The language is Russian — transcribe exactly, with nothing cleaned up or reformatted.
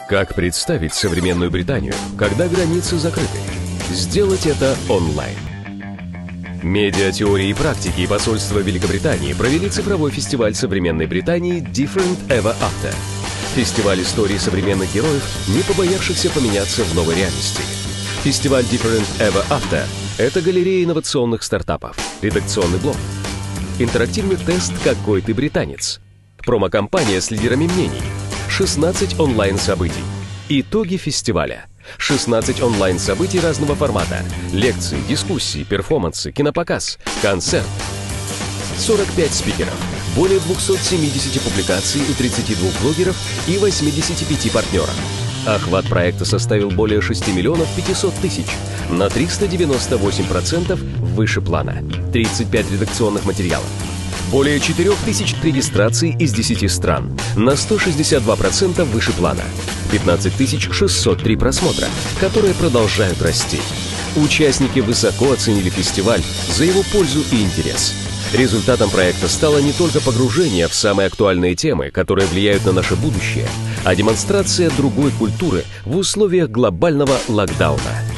Как представить современную Британию, когда границы закрыты? Сделать это онлайн. Медиа теории и практики и посольство Великобритании провели цифровой фестиваль современной Британии Different Ever After. Фестиваль истории современных героев, не побоявшихся поменяться в новой реальности. Фестиваль Different Ever After – это галерея инновационных стартапов, редакционный блог, интерактивный тест «Какой ты британец?», промо-компания с лидерами мнений, шестнадцать онлайн-событий. Итоги фестиваля. шестнадцать онлайн-событий разного формата. Лекции, дискуссии, перформансы, кинопоказ, концерт. сорок пять спикеров. Более двухсот семидесяти публикаций у тридцати двух блогеров и восьмидесяти пяти партнеров. Охват проекта составил более шести миллионов пятисот тысяч, на триста девяносто восемь процентов выше плана. тридцать пять редакционных материалов. Более четырёх тысяч регистраций из десяти стран, на сто шестьдесят два процента выше плана. пятнадцать тысяч шестьсот три просмотра, которые продолжают расти. Участники высоко оценили фестиваль за его пользу и интерес. Результатом проекта стало не только погружение в самые актуальные темы, которые влияют на наше будущее, а демонстрация другой культуры в условиях глобального локдауна.